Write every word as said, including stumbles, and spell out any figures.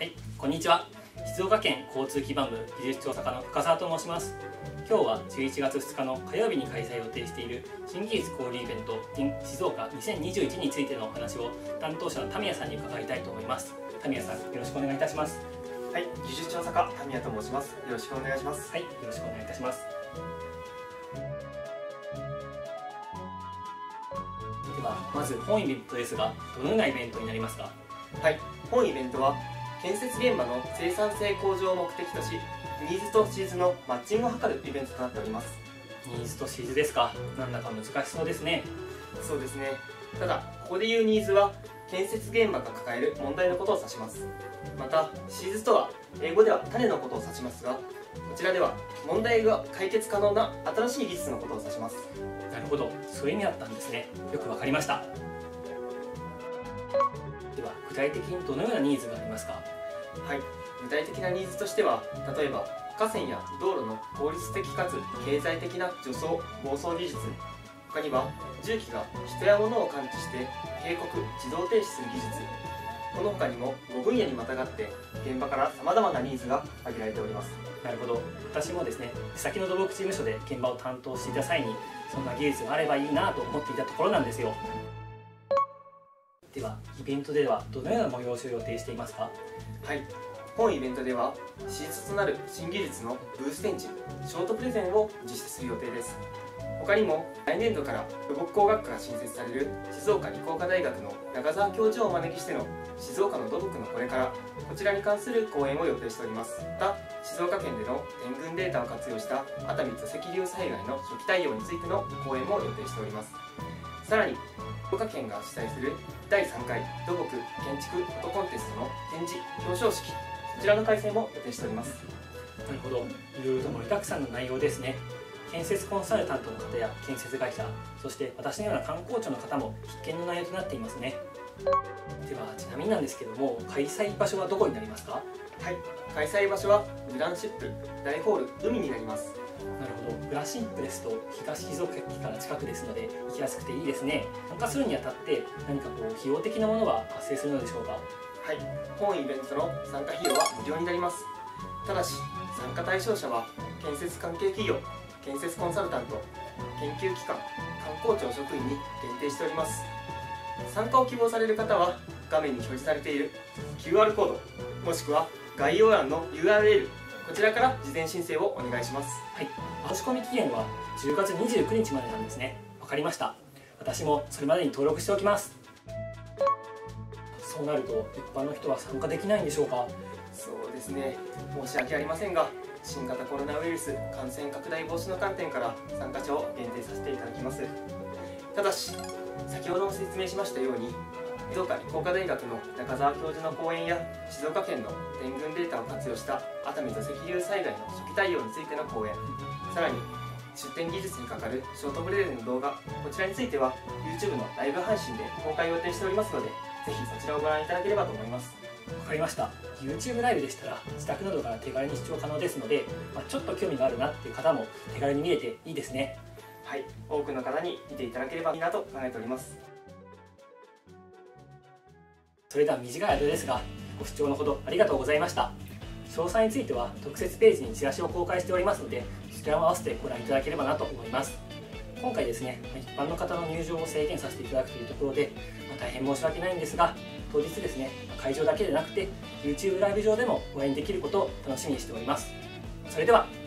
はい、こんにちは。静岡県交通基盤部技術調査課の深澤と申します。今日はじゅういちがつふつかの火曜日に開催予定している新技術交流イベント in 静岡にせんにじゅういちについてのお話を担当者の田宮さんに伺いたいと思います。田宮さん、よろしくお願いいたします。 はい、技術調査課田宮と申します。よろしくお願いします。 はい、よろしくお願いいたします。ではまず本イベントですが、どのようなイベントになりますか？ はい、本イベントは建設現場の生産性向上を目的とし、ニーズとシーズのマッチングを図るイベントとなっております。 ニーズとシーズですか。なんだか難しそうですね。 そうですね。ただここで言うニーズは建設現場が抱える問題のことを指します。またシーズとは英語では種のことを指しますが、こちらでは問題が解決可能な新しい技術のことを指します。 なるほど、そういう意味だったんですね。よくわかりました。では具体的にどのようなニーズがありますか？ はい、具体的なニーズとしては、例えば河川や道路の効率的かつ経済的な除草・防草技術、他には重機が人や物を感知して警告・自動停止する技術、この他にもご分野にまたがって現場からさまざまなニーズが挙げられております。 なるほど、私もですね、先の土木事務所で現場を担当していた際にそんな技術があればいいなと思っていたところなんですよ。ではイベントではどのような催しを予定していますか？ はい、本イベントでは新卒となる新技術のブース展示、ショートプレゼンを実施する予定です。他にも来年度から土木工学科が新設される静岡理工科大学の中澤教授をお招きしての静岡の土木のこれから、こちらに関する講演を予定しております。また静岡県での点群データを活用した熱海土石流災害の初期対応についての講演も予定しております。さらに静岡県が主催するだいさんかい土木建築フォトコンテストの展示表彰式、こちらの開催も予定しております。 なるほど、いろいろと盛りだくさんの内容ですね。建設コンサルタントの方や建設会社、そして私のような観光庁の方も必見の内容となっていますね。ではちなみになんですけども、開催場所はどこになりますか？ はい、開催場所はグランシップ大ホール海になります。 なるほど、グラシップですと東静岡駅から近くですので行きやすくていいですね。参加するにあたって何かこう費用的なものは発生するのでしょうか？ はい、本イベントの参加費用は無料になります。ただし参加対象者は建設関係企業、建設コンサルタント、研究機関、観光庁職員に限定しております。参加を希望される方は画面に表示されている キューアール コード、もしくは概要欄の ユーアールエル、こちらから事前申請をお願いします。 はい、申し込み期限はじゅうがつにじゅうくにちまでなんですね。わかりました。私もそれまでに登録しておきます。そうなると一般の人は参加できないんでしょうか？ そうですね、申し訳ありませんが、新型コロナウイルス感染拡大防止の観点から参加者を限定させていただきます。ただし先ほども説明しましたように、静岡理工科大学の中澤教授の講演や静岡県の点群データを活用した熱海土石流災害の初期対応についての講演、さらに出展技術にかかるショートプレゼンの動画、こちらについては YouTube のライブ配信で公開予定しておりますので、ぜひそちらをご覧いただければと思います。 わかりました。 YouTube ライブでしたら自宅などから手軽に視聴可能ですので、まあ、ちょっと興味があるなっていう方も手軽に見れていいですね。 はい、多くの方に見ていただければいいなと考えております。 それでは短い間ですがご視聴のほどありがとうございました。詳細については特設ページにチラシを公開しておりますので、そちらも合わせてご覧いただければなと思います。今回ですね、一般の方の入場を制限させていただくというところで、まあ、大変申し訳ないんですが、当日ですね、会場だけでなくて YouTube ライブ上でもご覧できることを楽しみにしております。それでは。